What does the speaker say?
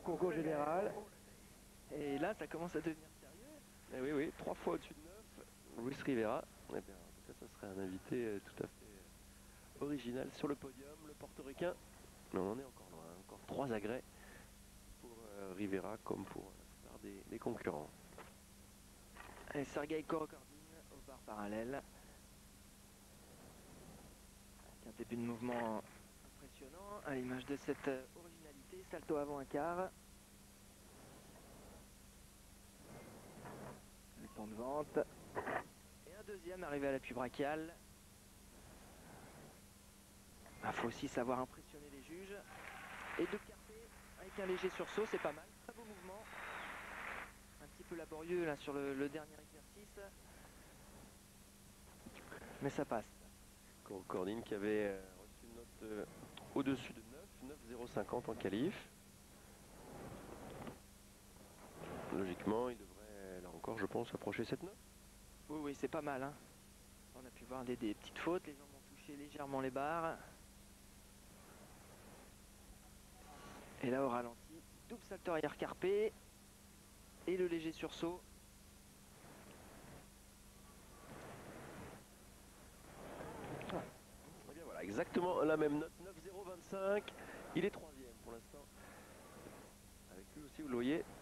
concours général. Et là, ça commence à devenir sérieux. Eh oui, oui, 3 fois au-dessus de 9, Luis Rivera. Eh bien, en tout cas, ça serait un invité tout à fait original sur le podium, le portoricain. Mais on en est encore loin, encore 3 agrès pour Rivera comme pour la plupart des concurrents. Et Sergei Korokordin au bar parallèle. Avec un début de mouvement impressionnant, à l'image de cette originalité. Salto avant un quart. Le pont de vente. Et un deuxième arrivé à l'appui brachial. Il faut aussi savoir impressionner les juges. Et de carpé avec un léger sursaut, c'est pas mal. Très beau mouvement. Un petit peu laborieux là sur le dernier exercice. Mais ça passe. Korokordin qui avait reçu une note au-dessus de 9, 9,050 en qualif. Logiquement, il devrait, là encore, je pense, approcher cette note. Oui, oui, c'est pas mal. Hein. On a pu voir des petites fautes. Les jambes ont touché légèrement les barres. Et là, au ralenti, double salto arrière carpé. Et le léger sursaut. Et bien voilà, exactement la même note, 9,025. Il est troisième pour l'instant. Avec lui aussi, vous le voyez,